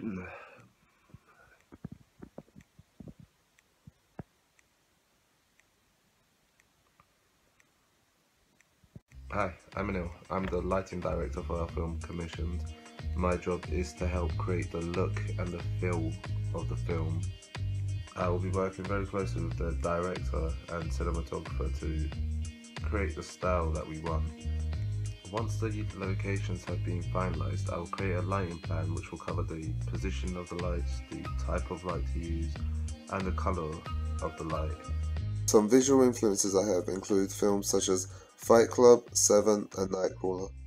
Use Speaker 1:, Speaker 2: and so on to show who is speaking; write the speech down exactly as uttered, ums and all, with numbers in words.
Speaker 1: Hi, I'm Anil. I'm the lighting director for our film commissioned. My job is to help create the look and the feel of the film. I will be working very closely with the director and cinematographer to create the style that we want. Once the locations have been finalised, I will create a lighting plan which will cover the position of the lights, the type of light to use, and the colour of the light. Some visual influences I have include films such as Fight Club, Seven, and Nightcrawler.